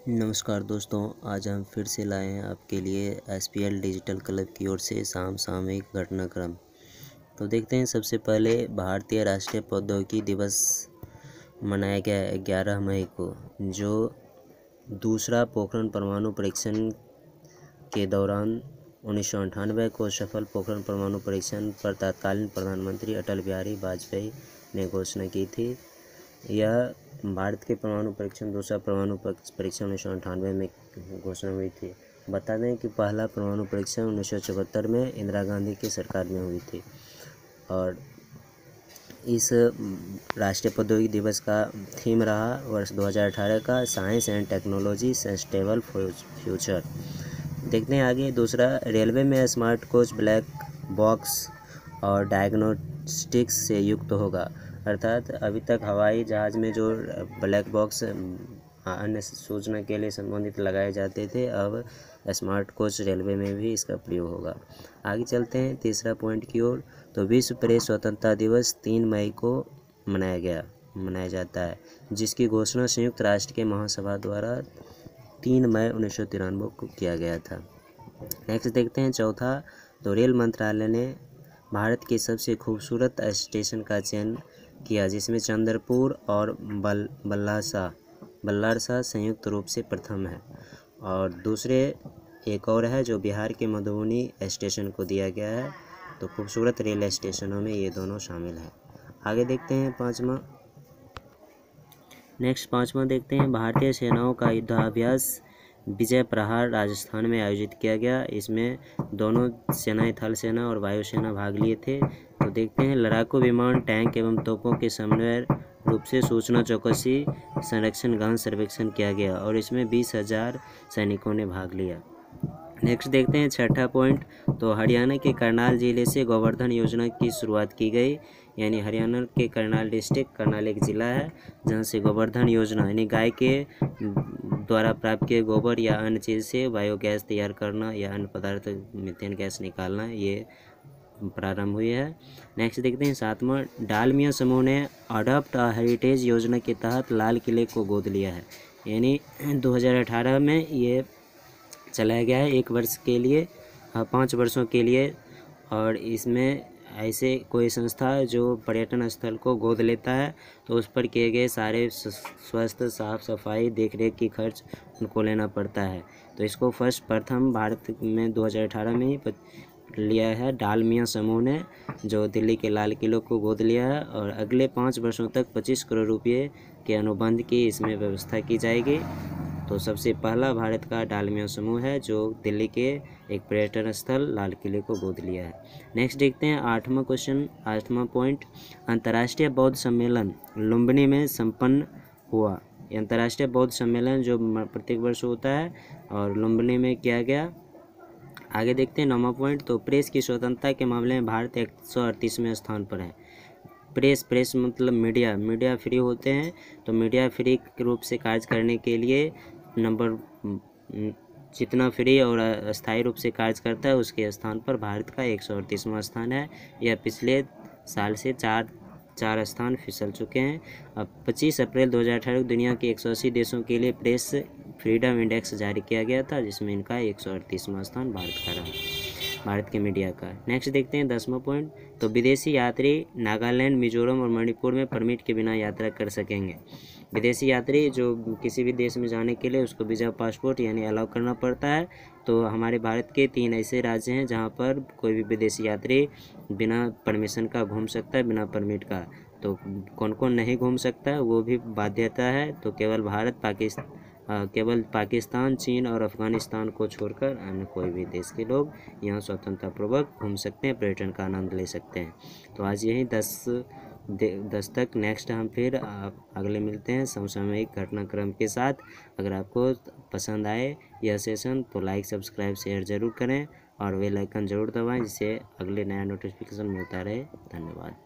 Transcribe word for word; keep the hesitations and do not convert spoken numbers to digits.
नमस्कार दोस्तों, आज हम फिर से लाए हैं आपके लिए S P L digital club की ओर से समसामयिक घटनाक्रम। तो देखते हैं, सबसे पहले भारतीय राष्ट्रीय प्रौद्योगिकी दिवस मनाया गया ग्यारह मई को, जो दूसरा पोखरण परमाणु परीक्षण के दौरान उन्नीस सौ अंठानवे को सफल पोखरण परमाणु परीक्षण पर तत्कालीन प्रधानमंत्री अटल बिहारी वाजपेयी ने घोषणा की थी। यह भारत के परमाणु परीक्षण दूसरा परमाणु परीक्षण उन्नीस सौ अंठानवे में घोषणा हुई थी। बता दें कि पहला परमाणु परीक्षण उन्नीस सौ चौहत्तर में इंदिरा गांधी की सरकार में हुई थी। और इस राष्ट्रीय प्रौद्योगिकी दिवस का थीम रहा वर्ष दो हज़ार अठारह का science and technology sustainable future. देखते हैं आगे। दूसरा, रेलवे में स्मार्ट कोच ब्लैक बॉक्स और डायग्नोस्टिक्स से युक्त होगा। अर्थात अभी तक हवाई जहाज़ में जो ब्लैक बॉक्स अन्य सूचना के लिए संबंधित लगाए जाते थे, अब स्मार्ट कोच रेलवे में भी इसका प्रयोग होगा। आगे चलते हैं तीसरा पॉइंट की ओर। तो विश्व प्रेस स्वतंत्रता दिवस तीन मई को मनाया गया मनाया जाता है, जिसकी घोषणा संयुक्त राष्ट्र के महासभा द्वारा तीन मई उन्नीस सौ तिरानवे को किया गया था। नेक्स्ट देखते हैं चौथा। तो रेल मंत्रालय ने भारत के सबसे खूबसूरत स्टेशन का चयन किया, जिसमें चंद्रपुर और बल बल्लारसा बल्लारसा संयुक्त रूप से प्रथम है। और दूसरे एक और है जो बिहार के मधुबनी स्टेशन को दिया गया है। तो खूबसूरत रेल स्टेशनों में ये दोनों शामिल हैं। आगे देखते हैं पाँचवा। नेक्स्ट पाँचवा देखते हैं। भारतीय सेनाओं का युद्धाभ्यास विजय प्रहार राजस्थान में आयोजित किया गया। इसमें दोनों सेनाएं, थल सेना और वायुसेना भाग लिए थे। तो देखते हैं, लड़ाकू विमान, टैंक एवं तोपों के समन्वय रूप से सूचना चौकसी, संरक्षण, गहन सर्वेक्षण किया गया और इसमें बीस हजार सैनिकों ने भाग लिया। नेक्स्ट देखते हैं छठा पॉइंट। तो हरियाणा के करनाल जिले से गोवर्धन योजना की शुरुआत की गई। यानी हरियाणा के करनाल डिस्ट्रिक्ट, करनाल एक ज़िला है जहां से गोवर्धन योजना यानी गाय के द्वारा प्राप्त किए गोबर या अन्य चीज़ से बायोगैस तैयार करना या अन्य पदार्थ मीथेन गैस निकालना, ये प्रारंभ हुई है। नेक्स्ट देखते हैं सातवां। डालमिया समूह ने अडॉप्ट अ हेरिटेज योजना के तहत लाल किले को गोद लिया है। यानी दो हज़ार अठारह में ये चलाया गया है एक वर्ष के लिए, पाँच वर्षों के लिए। और इसमें ऐसे कोई संस्था जो पर्यटन स्थल को गोद लेता है तो उस पर किए गए सारे स्वास्थ्य, साफ सफाई, देखरेख की खर्च उनको लेना पड़ता है। तो इसको फर्स्ट प्रथम भारत में दो हज़ार अठारह में ही लिया है डालमिया समूह ने, जो दिल्ली के लाल किले को गोद लिया है। और अगले पाँच वर्षों तक पच्चीस करोड़ रुपये के अनुबंध की इसमें व्यवस्था की जाएगी। तो सबसे पहला भारत का डालमिया समूह है जो दिल्ली के एक पर्यटन स्थल लाल किले को गोद लिया है। नेक्स्ट देखते हैं आठवां क्वेश्चन, आठवां पॉइंट। अंतर्राष्ट्रीय बौद्ध सम्मेलन लुम्बिनी में संपन्न हुआ। अंतर्राष्ट्रीय बौद्ध सम्मेलन जो प्रत्येक वर्ष होता है और लुम्बिनी में किया गया। आगे देखते हैं नौवां पॉइंट। तो प्रेस की स्वतंत्रता के मामले में भारत एक सौ अड़तीसवें स्थान पर है। प्रेस प्रेस मतलब मीडिया मीडिया फ्री होते हैं। तो मीडिया फ्री के रूप से कार्य करने के लिए नंबर जितना फ्री और अस्थायी रूप से कार्य करता है उसके स्थान पर भारत का एक सौ अड़तीसवां स्थान है। यह पिछले साल से चार चार स्थान फिसल चुके हैं। अब पच्चीस अप्रैल दो हज़ार अठारह को दुनिया के एक सौ अस्सी देशों के लिए प्रेस फ्रीडम इंडेक्स जारी किया गया था, जिसमें इनका एक सौ अड़तीसवां स्थान भारत का रहा, भारत के मीडिया का। नेक्स्ट देखते हैं दसवां पॉइंट। तो विदेशी यात्री नागालैंड, मिजोरम और मणिपुर में परमिट के बिना यात्रा कर सकेंगे। विदेशी यात्री जो किसी भी देश में जाने के लिए उसको वीज़ा, पासपोर्ट यानी अलाउ करना पड़ता है। तो हमारे भारत के तीन ऐसे राज्य हैं जहां पर कोई भी विदेशी यात्री बिना परमिशन का घूम सकता है, बिना परमिट का। तो कौन कौन नहीं घूम सकता है वो भी बाध्यता है। तो केवल भारत, पाकिस्तान केवल पाकिस्तान, चीन और अफगानिस्तान को छोड़कर अन्य कोई भी देश के लोग यहाँ स्वतंत्रतापूर्वक घूम सकते हैं, पर्यटन का आनंद ले सकते हैं। तो आज यही दस दस तक। नेक्स्ट हम फिर अगले मिलते हैं समसामयिक घटनाक्रम के साथ। अगर आपको पसंद आए यह सेशन तो लाइक, सब्सक्राइब, शेयर ज़रूर करें और बेल आइकन ज़रूर दबाएं, जिससे अगले नया नोटिफिकेशन मिलता रहे। धन्यवाद।